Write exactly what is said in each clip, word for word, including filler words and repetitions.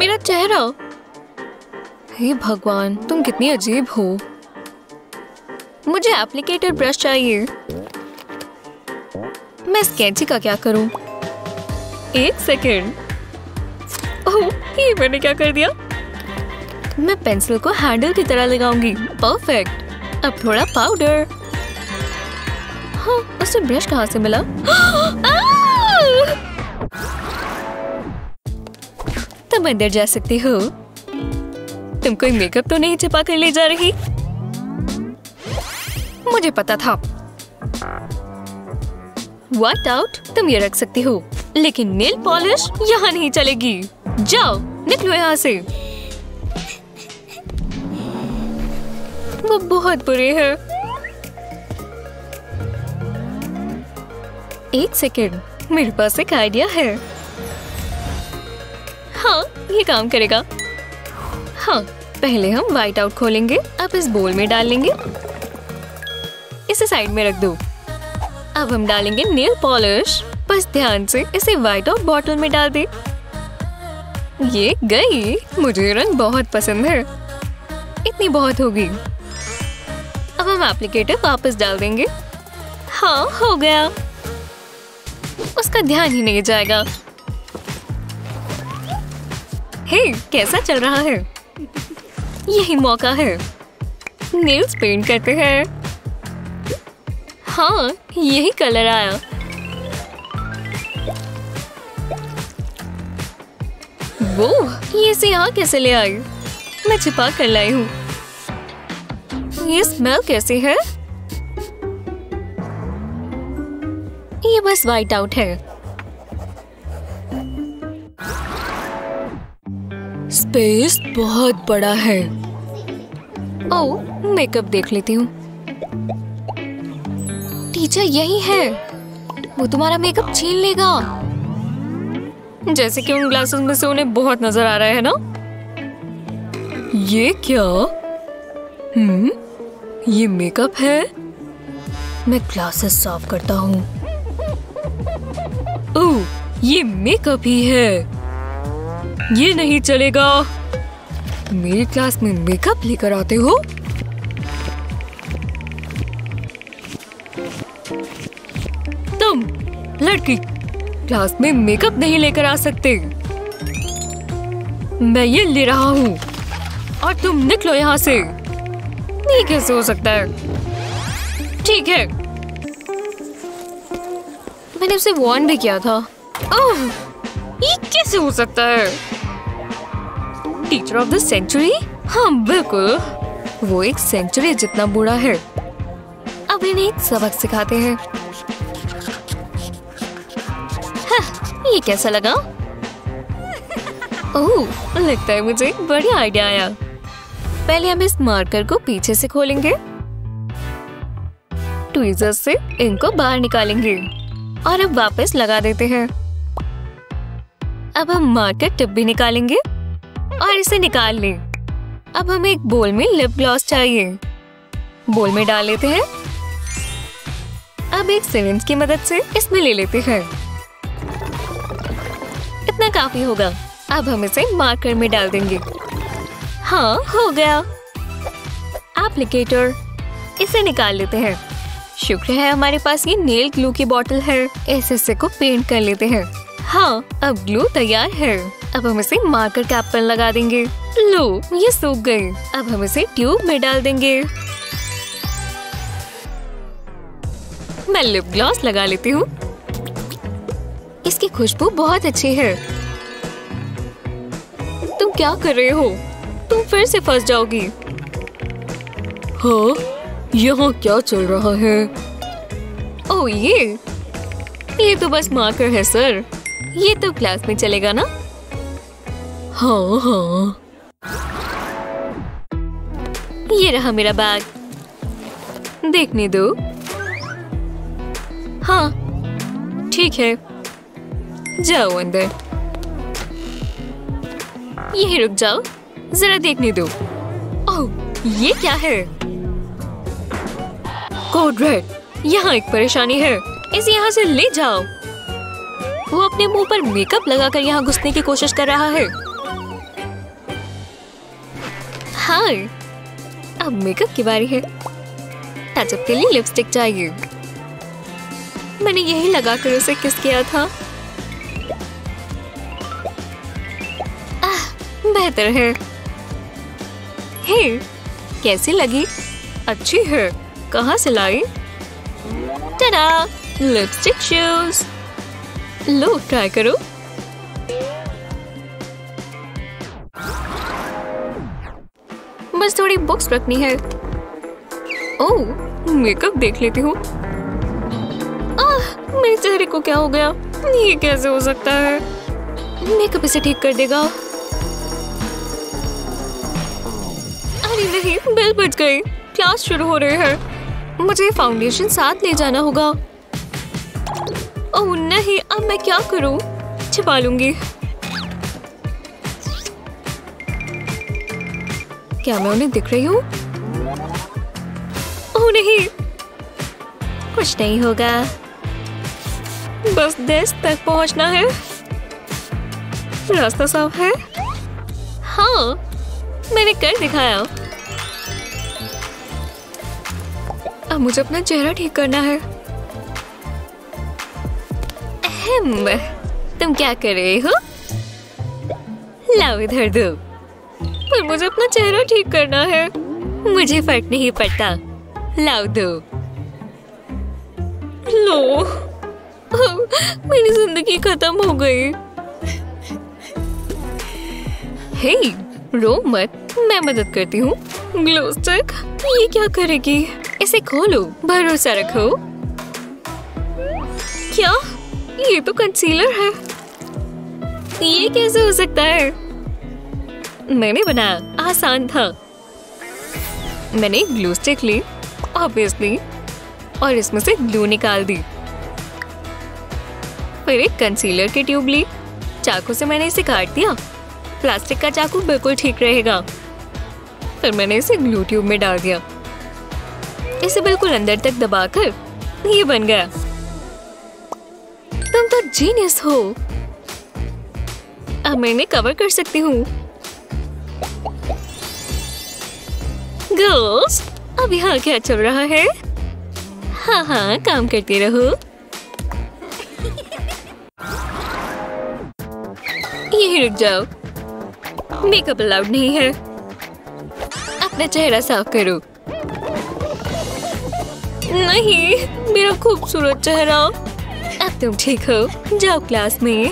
मेरा चेहरा। हे भगवान, तुम कितनी अजीब हो। मुझे एप्लीकेटर ब्रश चाहिए। मैं इस कैंची का क्या करूं? एक सेकेंड। ओह, ये मैंने क्या कर दिया? मैं पेंसिल को हैंडल की तरह लगाऊंगी। परफेक्ट। अब थोड़ा पाउडर। हाँ, उसे ब्रश कहाँ से मिला? तुम अंदर जा सकती हो। तुम कोई मेकअप तो नहीं छिपा कर ले जा रही? मुझे पता था। What out? तुम ये रख सकती हो, लेकिन नेल पॉलिश यहाँ नहीं चलेगी। जाओ, निकलो यहाँ से। वो बहुत बुरे हैं। एक सेकेंड, मेरे पास एक आइडिया है। हाँ, ये काम करेगा। हाँ, पहले हम व्हाइट आउट खोलेंगे। अब इस बोल में डाल लेंगे। इसे साइड में रख दो। अब हम डालेंगे नेल पॉलिश। बस ध्यान से इसे व्हाइट आउट बॉटल में डाल दे। ये गई। मुझे रंग बहुत पसंद है। इतनी बहुत होगी। अब हम एप्लीकेटर वापस डाल देंगे। हाँ, हो गया। उसका ध्यान ही नहीं जाएगा। हे, कैसा चल रहा है? यही मौका है। नेल्स पेंट करते हैं। हाँ, यही कलर आया। वो ये इसे यहाँ कैसे ले आई? मैं छिपा कर लाई हूँ। ये स्मेल कैसी है? ये बस व्हाइट आउट है। स्पेस बहुत बड़ा है। ओह, मेकअप देख लेती हूँ। टीचर यही है। वो तुम्हारा मेकअप छीन लेगा। जैसे कि उन ग्लासेस में से उन्हें बहुत नजर आ रहा है ना? ये क्या? हम्म, ये मेकअप है। मैं ग्लासेस साफ करता हूँ। ओह, ये मेकअप ही है। ये नहीं चलेगा। मेरी क्लास में मेकअप लेकर आते हो? तुम लड़की क्लास में मेकअप नहीं लेकर आ सकते। मैं ये ले रहा हूँ और तुम निकलो यहाँ से। ये कैसे हो सकता है? ठीक है, मैंने उसे वार्न भी किया था। ओह, ये कैसे हो सकता है? Teacher of the century? हाँ बिल्कुल, वो एक सेंचुरी जितना बूढ़ा है। अब इन्हें एक सबक सिखाते हैं। हाँ, ये कैसा लगा? ओह, लगता है मुझे बढ़िया आइडिया आया। पहले हम इस मार्कर को पीछे से खोलेंगे। ट्वीजर से इंक को बाहर निकालेंगे और अब वापस लगा देते हैं। अब हम मार्कर टिप भी निकालेंगे और इसे निकाल लें। अब हमें एक बोल में लिप ग्लॉस चाहिए। बोल में डाल लेते हैं। अब एक सिरिंज की मदद से इसमें ले लेते हैं। इतना काफी होगा। अब हम इसे मार्कर में डाल देंगे। हाँ, हो गया। एप्लीकेटर, इसे निकाल लेते हैं। शुक्र है हमारे पास ये नेल ग्लू की बोतल है। इस हिस्से को पेंट कर लेते हैं। हाँ, अब ग्लू तैयार है। अब हम इसे मार्कर कैप पर लगा देंगे। लो, ये सूख गई। अब हम इसे ट्यूब में डाल देंगे। मैं लिप ग्लॉस लगा लेती हूँ। इसकी खुशबू बहुत अच्छी है। तुम क्या कर रहे हो? तुम फिर से फंस जाओगी। हाँ, यहाँ क्या चल रहा है? ओह, ये ये तो बस मार्कर है सर। ये तो क्लास में चलेगा ना? हाँ हाँ। ये रहा मेरा बैग। देखने दो। हाँ, ठीक है। जाओ अंदर। यहीं रुक जाओ, जरा देखने दो। ओह, ये क्या है? कोड रेड, यहाँ एक परेशानी है। इसे यहाँ से ले जाओ। वो अपने मुंह पर मेकअप लगाकर यहाँ घुसने की कोशिश कर रहा है। हाँ, अब मेकअप की बारी है। टचअप के लिए लिपस्टिक चाहिए। मैंने यही लगाकर उसे किस किया था। आह, बेहतर है। हे, कैसी लगी? अच्छी है। कहाँ से लाई? Tada, lipstick shoes. लो, ट्राई करो। बस थोड़ी बुक्स रखनी है। ओह, मेकअप देख लेती हूँ। आह, मेरे चेहरे को क्या हो गया? ये कैसे हो सकता है? मेकअप इसे ठीक कर देगा। अरे नहीं, बेल बज गई। क्लास शुरू हो रही है। मुझे फाउंडेशन साथ ले जाना होगा। ओह नहीं, अब मैं क्या करूं? छिपा लूंगी। क्या मैं उन्हें दिख रही हूँ? ओह नहीं, कुछ नहीं होगा। बस डेस्क तक पहुंचना है। रास्ता साफ है। हाँ, मैंने कर दिखाया। अब मुझे अपना चेहरा ठीक करना है। अहम, तुम क्या कर रहे हो? लाओ इधर दो। पर मुझे अपना चेहरा ठीक करना है। मुझे फर्क नहीं पड़ता। लाओ दो। लो, मेरी जिंदगी खत्म हो गई। हे, रो मत, मैं मदद करती हूँ। ग्लो स्टिक, ये क्या करेगी? इसे खोलो, भरोसा रखो। क्या? ये तो कंसीलर है। ये कैसे हो सकता है? मैंने बनाया, आसान था। मैंने ग्लू स्टिक ली, ऑब्वियसली, और इसमें से ग्लू निकाल दी। फिर एक कंसीलर की ट्यूब ली। चाकू से मैंने इसे काट दिया। प्लास्टिक का चाकू बिल्कुल ठीक रहेगा। फिर मैंने इसे ग्लू ट्यूब में डाल दिया। इसे बिल्कुल अंदर तक दबाकर ये बन गया। तुम तो जीनियस हो। अब मैं इन्हें कवर कर सकती हूँ। गर्ल्स, अब यहाँ क्या चल रहा है? हाँ हाँ, काम करते रहो। यहीं रुक जाओ। मेकअप अलाउड नहीं है। अपना चेहरा साफ करो। नहीं, मेरा खूबसूरत चेहरा। अब तुम ठीक हो, जाओ क्लास में।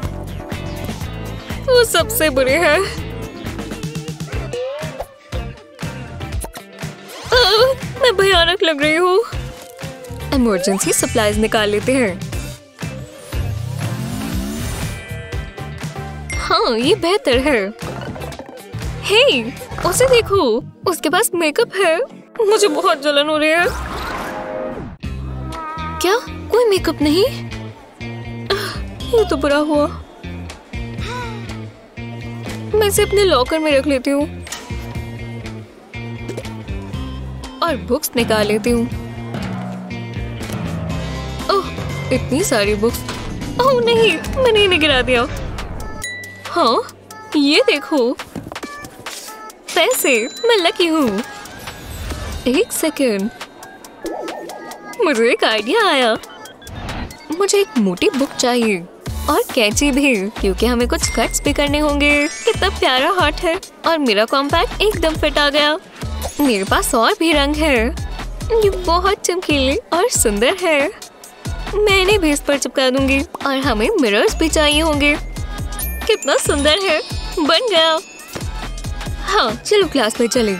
वो सबसे बुरे हैं। मैं भयानक लग रही हूँ। इमरजेंसी सप्लाईज निकाल लेते हैं। हाँ, ये बेहतर है। हे, उसे देखो, उसके पास मेकअप है। मुझे बहुत जलन हो रही है। क्या कोई मेकअप नहीं? ये तो बुरा हुआ। मैं इसे अपने लॉकर में रख लेती हूँ और बुक्स निकाल लेती हूँ। ओह, इतनी सारी बुक्स। ओह नहीं, मैंने इन्हें गिरा दिया। हाँ, ये देखो, पैसे। मैं लकी हूँ। एक सेकेंड, मुझे एक आइडिया आया। मुझे एक मोटी बुक चाहिए और कैंची भी, क्योंकि हमें कुछ कट्स भी करने होंगे। कितना प्यारा हार्ट है और मेरा कॉम्पैक्ट एकदम फिट आ गया। मेरे पास और भी रंग है। ये बहुत चमकीले और सुंदर है। मैं इन्हें भी इस पर चिपका दूंगी और हमें मिरर्स भी चाहिए होंगे। कितना सुंदर है, बन गया। हाँ, चलो क्लास में चलें।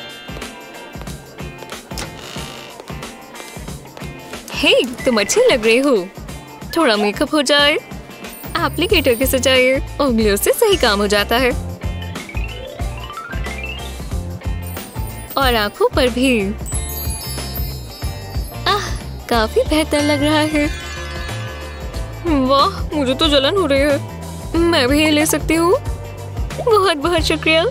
हे, तुम अच्छी लग रही हो। थोड़ा मेकअप हो जाए। एप्लीकेटर के सजाइए और ग्लू से सही काम हो जाता है। और आंखों पर भी। आह, काफी बेहतर लग रहा है। वाह, मुझे तो जलन हो रही है। मैं भी ये ले सकती हूँ। बहुत बहुत शुक्रिया।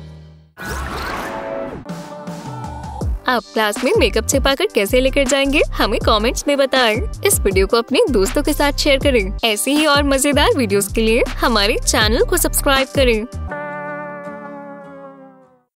आप क्लास में मेकअप छिपाकर कैसे लेकर जाएंगे, हमें कमेंट्स में बताएं। इस वीडियो को अपने दोस्तों के साथ शेयर करें। ऐसी ही और मजेदार वीडियोस के लिए हमारे चैनल को सब्सक्राइब करें।